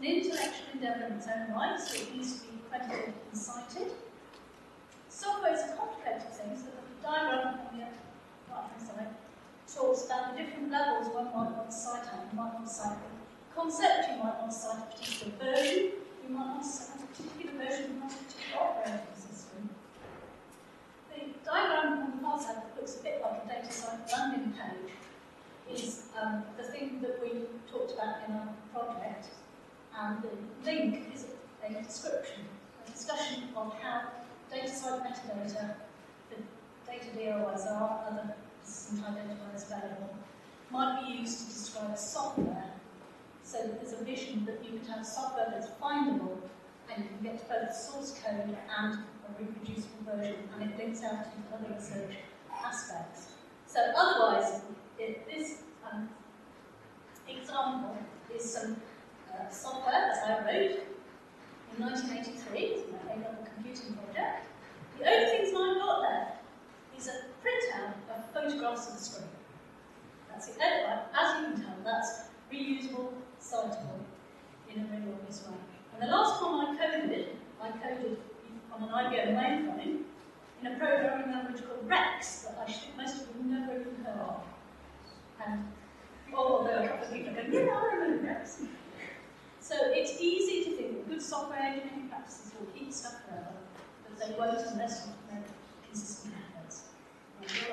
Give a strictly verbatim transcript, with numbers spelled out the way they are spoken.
intellectual endeavour in its own right, so it needs to be credited and cited. Software is a complicated thing, so the diagram on the right-hand side talks about the different levels one might want to cite at. You might want to cite the concept, you might want to cite a particular version, you might want to cite a particular version of a particular operating system. The diagram on the far side that looks a bit like a data site landing page is um, the thing that we talked about in our project, and the link is a description, a discussion of how data site metadata, the data D O Is are, other persistent identifiers available, might be used to describe software. So that there's a vision that you could have software that's findable and you can get both source code and a reproducible version, and it links out to other research aspects. So otherwise, it, this um, example is some uh, software that I wrote in nineteen eighty-three, it's my A-level computing project. The only things I've got there is a printout of photographs of the screen. That's it. Anyway, as you can tell, that's reusable, citable in a really obvious way. And the last one I coded, I coded on an I B M mainframe in a programming language called Rex that I think most of you have never even heard of. And although a couple of people go, yeah, I remember Rex. So it's easy to think that good software engineering practices will keep stuff forever, but they won't unless you make consistent efforts.